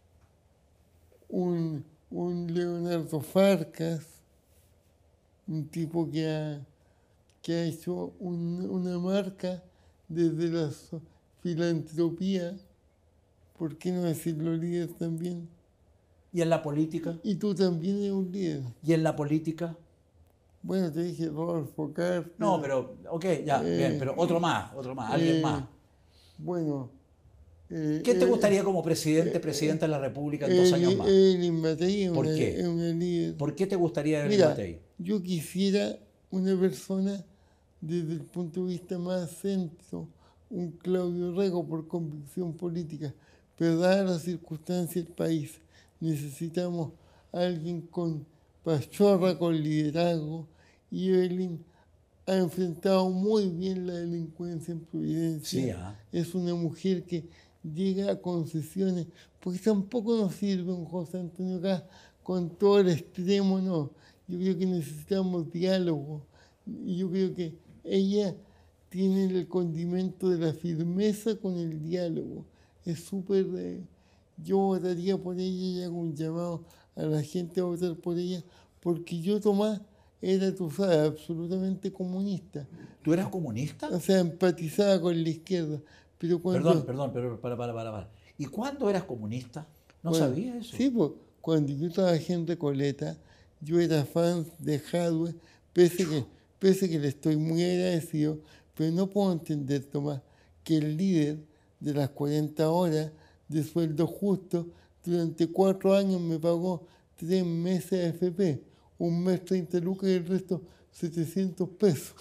Un Leonardo Farcas, un tipo que ha hecho una marca desde la filantropía, ¿por qué no decirlo líder también? ¿Y en la política? Y tú también eres un líder. ¿Y en la política? Bueno, te dije Rodolfo Carter. No, pero, ok, ya, bien, pero otro más, alguien más. Bueno. ¿Qué te gustaría como presidenta de la República en 2 años más? Evelyn Matei ¿Por qué? es una líder. ¿Por qué te gustaría Evelyn Mira, Matei? yo quisiera una persona desde el punto de vista más centro, un Claudio Rego por convicción política, pero dadas las circunstancias del país, necesitamos a alguien con pachorra, con liderazgo, y Evelyn ha enfrentado muy bien la delincuencia en Providencia. Sí, Es una mujer que llega a concesiones, porque tampoco nos sirve un José Antonio Kast con todo el extremo, no. Yo creo que necesitamos diálogo, y yo creo que ella tiene el condimento de la firmeza con el diálogo. Es súper... yo votaría por ella y hago un llamado a la gente a votar por ella, porque yo, Tomás, era, tú sabes, absolutamente comunista. ¿Tú eras comunista? O sea, empatizaba con la izquierda. Pero cuando... Perdón, pero para. ¿Y cuándo eras comunista? No Bueno, sabía eso. Sí, pues, cuando yo trabajé en Recoleta, yo era fan de Hadwe, pese que le estoy muy agradecido, pero no puedo entender, Tomás, que el líder de las 40 horas de sueldo justo durante 4 años me pagó 3 meses de AFP, un mes 30 lucas y el resto 700 pesos.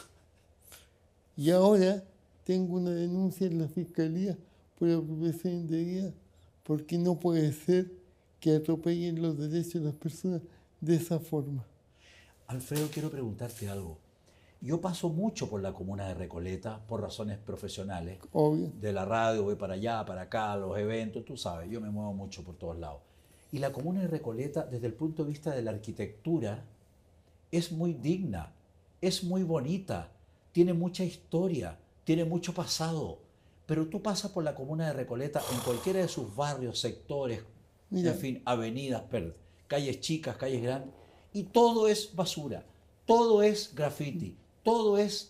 Y ahora tengo una denuncia en la fiscalía por apropiación indebida, porque no puede ser que atropellen los derechos de las personas de esa forma. Alfredo, quiero preguntarte algo. Yo paso mucho por la comuna de Recoleta por razones profesionales. Obvio. De la radio voy para allá, para acá, los eventos, tú sabes, yo me muevo mucho por todos lados. Y la comuna de Recoleta, desde el punto de vista de la arquitectura, es muy digna, es muy bonita, tiene mucha historia, tiene mucho pasado. Pero tú pasas por la comuna de Recoleta en cualquiera de sus barrios, sectores, Mira, en fin, avenidas, calles chicas, calles grandes, y todo es basura, todo es graffiti, todo es...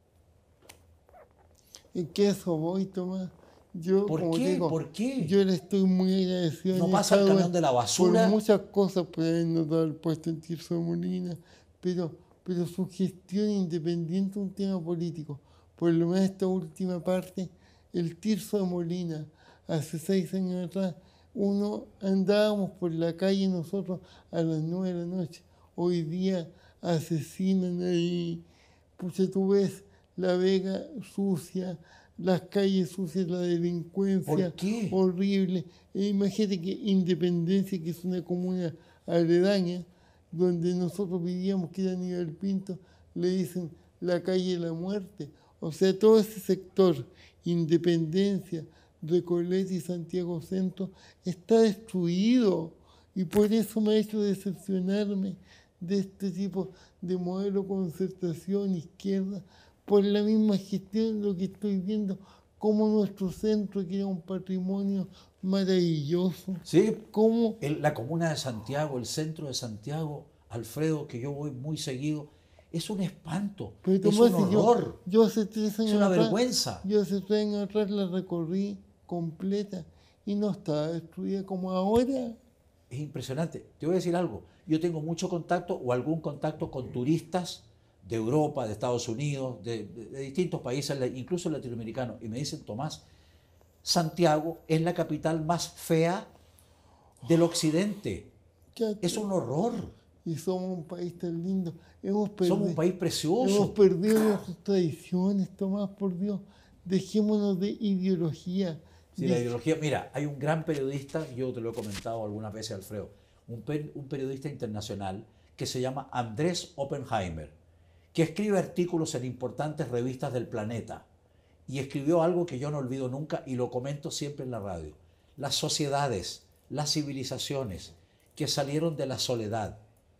¿en qué eso voy, Tomás? Yo, ¿Por como qué? digo, ¿Por qué? yo le estoy muy agradecido. No a pasa el Hadwe camión de la basura. Por muchas cosas por habernos dado el puesto en Tirso de Molina, pero su gestión independiente de un tema político, por lo menos esta última parte, el Tirso de Molina, hace 6 años atrás, andábamos por la calle nosotros a las 9 de la noche. Hoy día asesinan ahí. Pucha, tú ves La Vega sucia, las calles sucias, la delincuencia ¿Por qué? horrible. Imagínate que Independencia, que es una comuna aledaña, donde nosotros vivíamos, que era Aníbal Pinto, le dicen la calle de la muerte. O sea, todo ese sector, Independencia, Recoleta y Santiago Centro, está destruido. Y por eso me ha hecho decepcionarme de este tipo de modelo concertación izquierda, por la misma gestión, lo que estoy viendo, como nuestro centro, que era un patrimonio maravilloso. Sí, Cómo la comuna de Santiago, el centro de Santiago, Alfredo, que yo voy muy seguido, es un espanto, Pero es Tomás, un si horror, yo hace 3 años es una atrás, vergüenza. Yo hace 3 años atrás la recorrí completa y no estaba destruida como ahora. Es impresionante. Te voy a decir algo. Yo tengo mucho contacto o algún contacto con turistas de Europa, de Estados Unidos, de distintos países, incluso latinoamericanos, y me dicen, Tomás, Santiago es la capital más fea del occidente. Es un horror. Y somos un país tan lindo. Somos un país precioso. Hemos perdido nuestras tradiciones, Tomás, por Dios. Dejémonos de ideología. Sí, la ideología. Mira, hay un gran periodista, yo te lo he comentado algunas veces, Alfredo, un periodista internacional que se llama Andrés Oppenheimer, que escribe artículos en importantes revistas del planeta y escribió algo que yo no olvido nunca y lo comento siempre en la radio. Las sociedades, las civilizaciones que salieron de la soledad,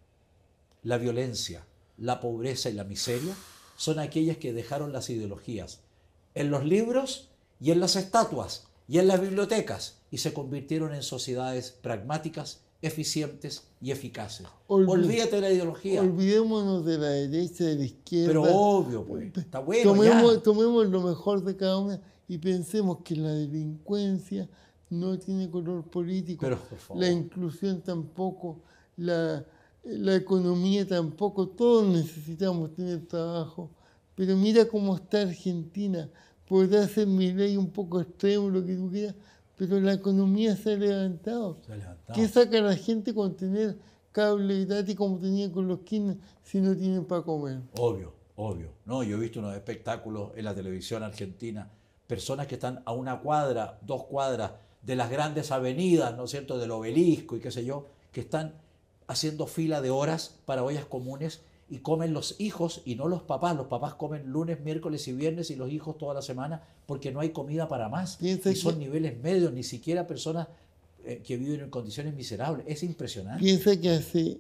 la violencia, la pobreza y la miseria son aquellas que dejaron las ideologías en los libros y en las estatuas y en las bibliotecas y se convirtieron en sociedades pragmáticas, eficientes y eficaces. Olvídate de la ideología. Olvidémonos de la derecha, de la izquierda. Pero obvio, pues, está bueno. Tomemos lo mejor de cada una y pensemos que la delincuencia no tiene color político. Pero, por favor. La inclusión tampoco, la la economía tampoco, todos necesitamos tener trabajo, pero mira cómo está Argentina. Podrá ser mi ley un poco extremo, lo que tú quieras, pero la economía se ha levantado. ¿Qué saca la gente con tener cable gratis como tenían con los Kirchner si no tienen para comer? Obvio, obvio. No, yo he visto unos espectáculos en la televisión argentina, personas que están a 1 cuadra, 2 cuadras de las grandes avenidas, ¿no es cierto?, del Obelisco y qué sé yo, que están haciendo fila de horas para ollas comunes y comen los hijos y no los papás. Los papás comen lunes, miércoles y viernes y los hijos toda la semana porque no hay comida para más. Y son niveles medios, ni siquiera personas que viven en condiciones miserables. Es impresionante. Piensa que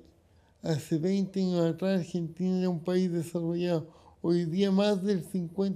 hace 20 años atrás Argentina era un país desarrollado. Hoy día más del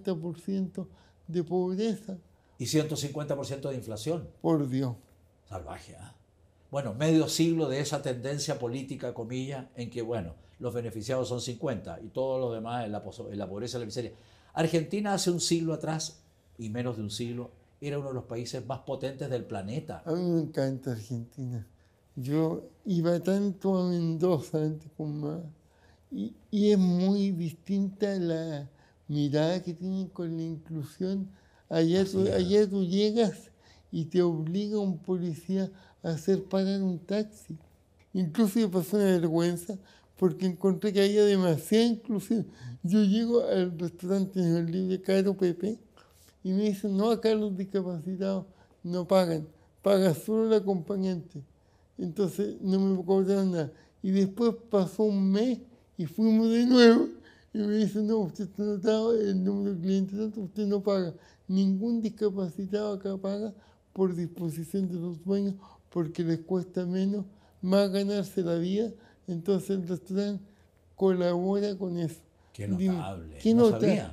50% de pobreza. Y 150% de inflación. Por Dios. Salvaje, ¿eh? Bueno, medio siglo de esa tendencia política, comillas, en que, bueno, los beneficiados son 50 y todos los demás en la pobreza y la miseria. Argentina hace un siglo atrás, y menos de un siglo, era uno de los países más potentes del planeta. A mí me encanta Argentina. Yo iba tanto a Mendoza antes con más, y es muy distinta la mirada que tienen con la inclusión. Allá tú llegas y te obliga un policía a hacer parar un taxi. Incluso me pasó una vergüenza porque encontré que había demasiada inclusión. Yo llego al restaurante en el libre Caro Pepe y me dicen, no, acá los discapacitados no pagan, paga solo el acompañante. Entonces no me cobraron nada. Y después pasó un mes y fuimos de nuevo y me dicen, no, usted está anotado, el número de clientes, usted no paga. Ningún discapacitado acá paga por disposición de los dueños porque les cuesta menos más ganarse la vida. Entonces el restaurante colabora con eso. Qué notable. Qué notable.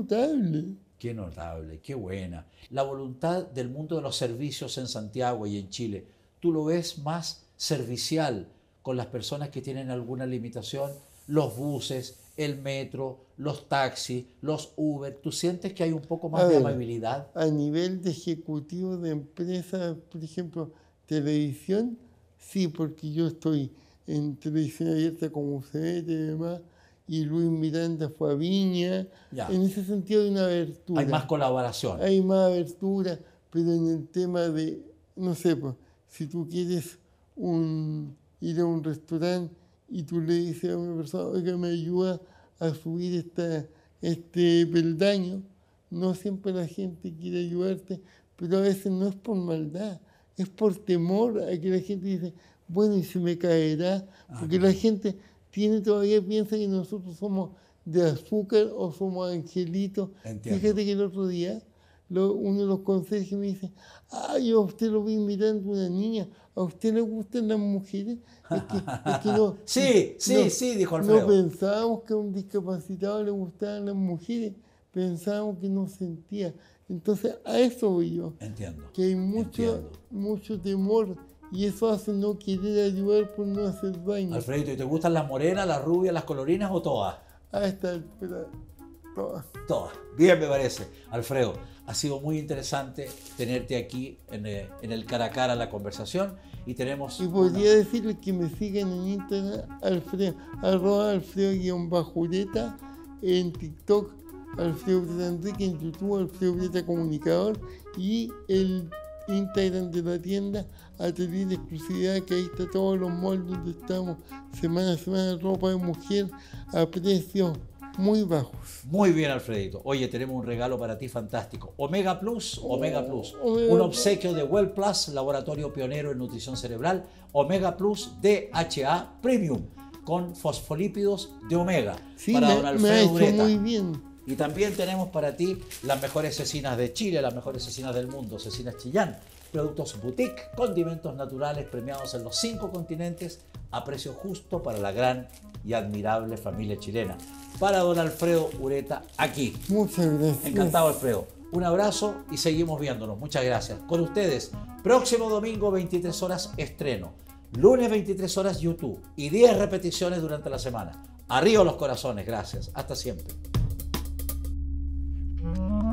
Qué notable, qué buena. La voluntad del mundo de los servicios en Santiago y en Chile, ¿tú lo ves más servicial con las personas que tienen alguna limitación? Los buses, el metro, los taxis, los Uber. ¿Tú sientes que hay un poco más de amabilidad? A nivel de ejecutivo de empresas, por ejemplo, televisión, sí, porque yo estoy en televisión abierta como UCB y demás, y Luis Miranda fue a Viña. Ya. En ese sentido hay una abertura. Hay más colaboración. Hay más abertura, pero en el tema de, no sé, pues, si tú quieres ir a un restaurante y tú le dices a una persona, oiga, me ayuda a subir este peldaño, no siempre la gente quiere ayudarte, pero a veces no es por maldad, es por temor a que la gente dice, bueno, y se me caerá, porque la gente todavía piensa que nosotros somos de azúcar o somos angelitos. Entiendo. Fíjate que el otro día uno de los conserjes me dice, yo a usted lo vi mirando una niña, ¿a usted le gustan las mujeres? Es que no, sí, dijo Alfredo. No pensábamos que a un discapacitado le gustaban las mujeres, pensábamos que no sentía. Entonces a eso voy yo. Entiendo. Que hay mucho temor y eso hace no querer ayudar por no hacer daño. Alfredito, ¿y te gustan las morenas, las rubias, las colorinas o todas? Todas. Todas. Bien, me parece. Alfredo, ha sido muy interesante tenerte aquí en el cara a cara, la conversación. Y tenemos... Y podría decirles que me sigan en Instagram, @Alfredo_Ureta, en TikTok, Alfredo Ureta Enrique, en YouTube, Alfredo Ureta Comunicador, y el Instagram de la tienda, Atelier de Exclusividad, que ahí está todos los moldes donde estamos semana a semana, ropa de mujer a precios muy bajos. Muy bien, Alfredito. Oye, tenemos un regalo para ti fantástico. Omega Plus, un obsequio de Well Plus, laboratorio pionero en nutrición cerebral. Omega Plus DHA Premium, con fosfolípidos de omega. Sí, para don Alfredo Ureta. Muy bien. Y también tenemos para ti las mejores cecinas de Chile, las mejores cecinas del mundo, Cecinas Chillán. Productos boutique, condimentos naturales premiados en los 5 continentes a precio justo para la gran y admirable familia chilena. Para don Alfredo Ureta, aquí. Muchas gracias. Encantado, Alfredo. Un abrazo y seguimos viéndonos. Muchas gracias. Con ustedes, próximo domingo 23 horas estreno, lunes 23 horas YouTube y 10 repeticiones durante la semana. Arriba los corazones. Gracias. Hasta siempre.